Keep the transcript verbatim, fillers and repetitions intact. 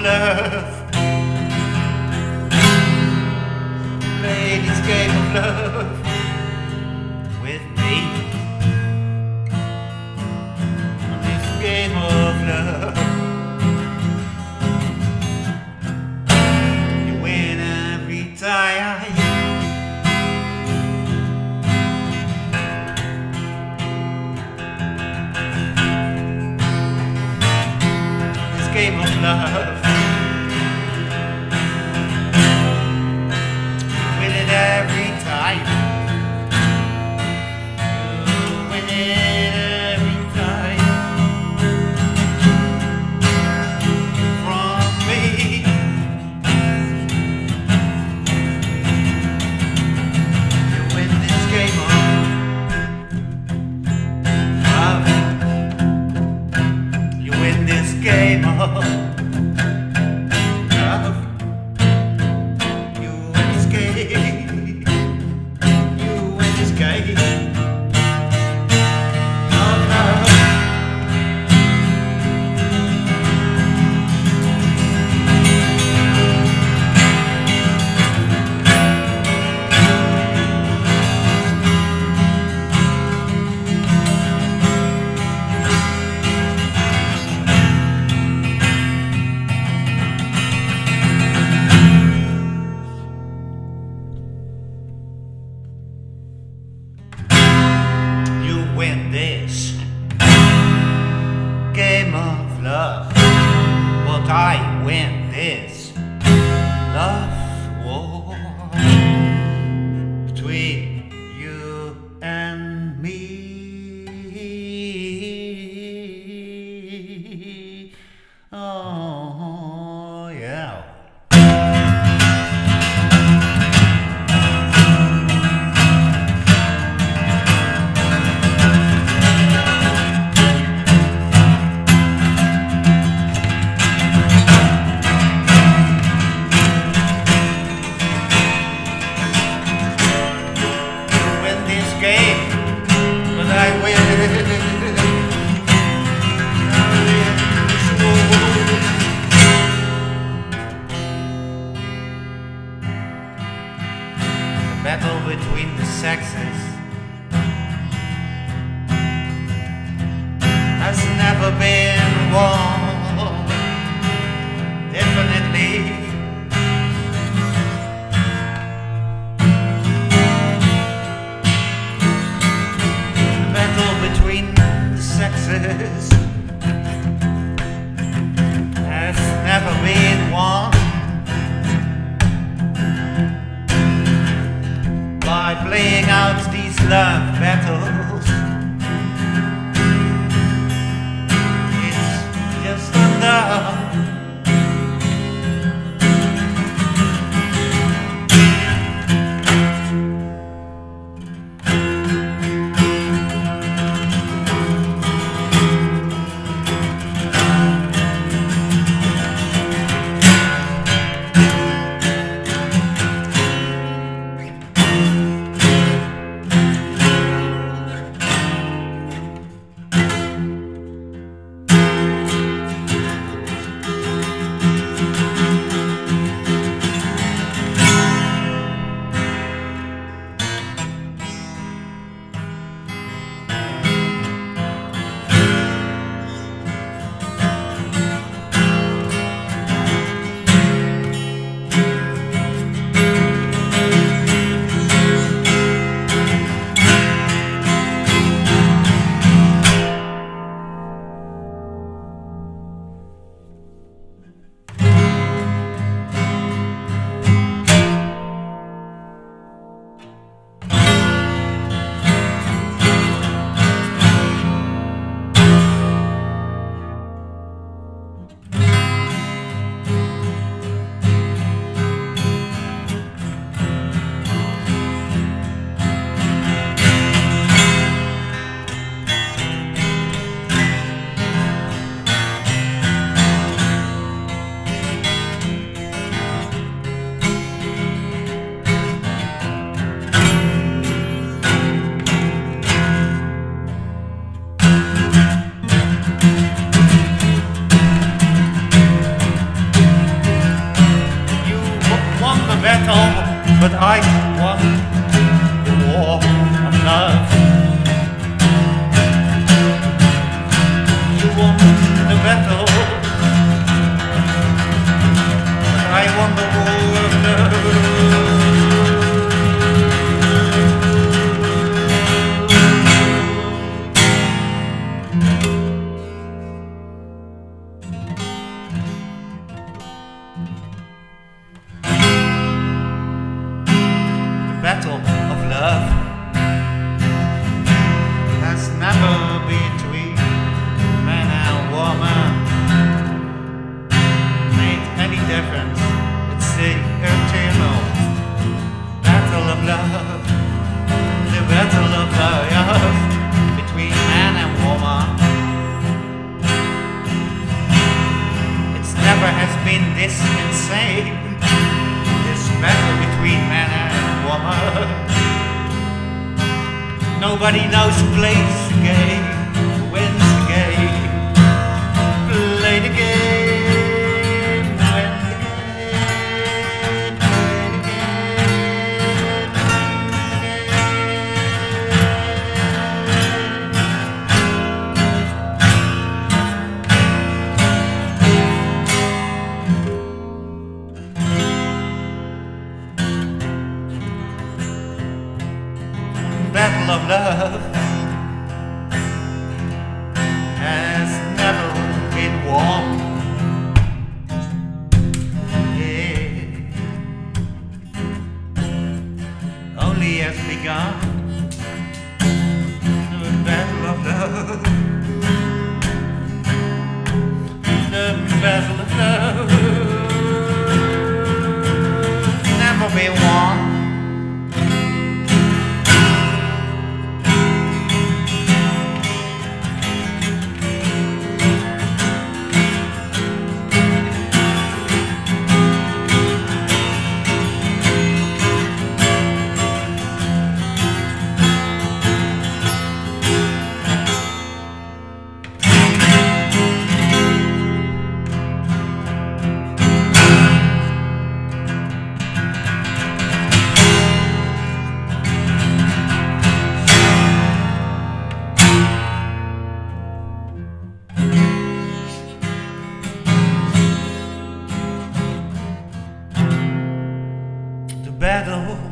love. Play this game of love with me. This game of love. You win every time. Game of love. You win it every time. You win it every time. From me. You win this game of love. You win this game of love. You win this game. You win this game of love. Win this game of love, but I win this love war between you and me. Oh yeah. Battle between the sexes has never been won, definitely. The battle between the sexes has never been won by playing out these love battles. It's just enough. but I won the war of love. You won the battle, but I won the war of love. Battle of love has never been between man and woman made any difference. It's the eternal battle of love, the battle of love between man and woman. It's never has been this insane, this battle between man and woman. Nobody knows who plays the game, who wins the game. Play the game, win the game, play the game, battle of love has never been won. Yeah. Only has begun. The battle of love, the battle of love, never been won. Battle